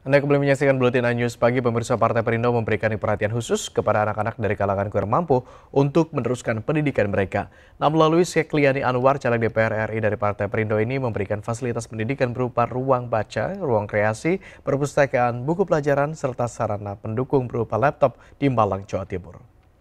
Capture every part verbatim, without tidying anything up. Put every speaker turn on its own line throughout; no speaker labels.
Anda kembali menyaksikan Buletin News Pagi. Pemirsa, Partai Perindo memberikan perhatian khusus kepada anak-anak dari kalangan kurang mampu untuk meneruskan pendidikan mereka. Nah, melalui Sekliani Anwar, caleg D P R R I dari Partai Perindo ini memberikan fasilitas pendidikan berupa ruang baca, ruang kreasi, perpustakaan, buku pelajaran, serta sarana pendukung berupa laptop di Malang, Jawa Timur.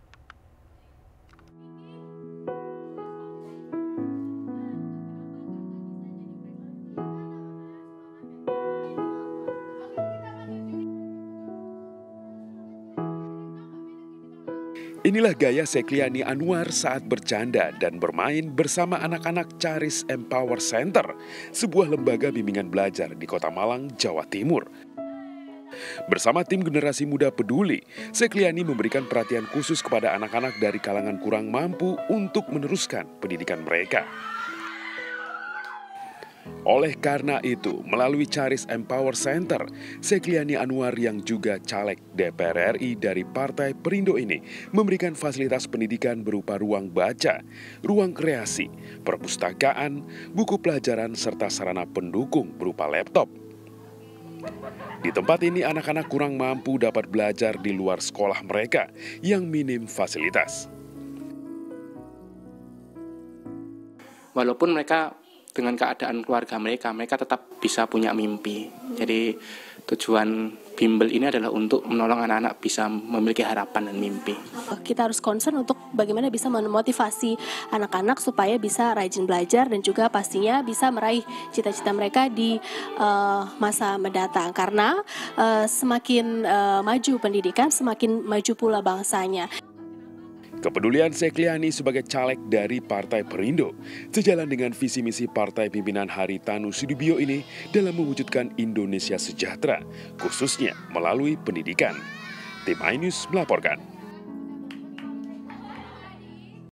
Inilah gaya Sekliani Anwar saat bercanda dan bermain bersama anak-anak Charis Empower Center, sebuah lembaga bimbingan belajar di Kota Malang, Jawa Timur. Bersama tim generasi muda peduli, Sekliani memberikan perhatian khusus kepada anak-anak dari kalangan kurang mampu untuk meneruskan pendidikan mereka. Oleh karena itu, melalui Charis Empower Center, Sekliani Anwar yang juga caleg D P R R I dari Partai Perindo ini memberikan fasilitas pendidikan berupa ruang baca, ruang kreasi, perpustakaan, buku pelajaran, serta sarana pendukung berupa laptop. Di tempat ini, anak-anak kurang mampu dapat belajar di luar sekolah mereka yang minim fasilitas.
Walaupun mereka dengan keadaan keluarga mereka, mereka tetap bisa punya mimpi. Jadi tujuan bimbel ini adalah untuk menolong anak-anak bisa memiliki harapan dan mimpi.
Kita harus concern untuk bagaimana bisa memotivasi anak-anak supaya bisa rajin belajar dan juga pastinya bisa meraih cita-cita mereka di uh, masa mendatang. Karena uh, semakin uh, maju pendidikan, semakin maju pula bangsanya.
Kepedulian Sekliani sebagai caleg dari Partai Perindo sejalan dengan visi misi Partai Pimpinan Haritanu Sudibyo ini dalam mewujudkan Indonesia sejahtera, khususnya melalui pendidikan. Tim iNews melaporkan.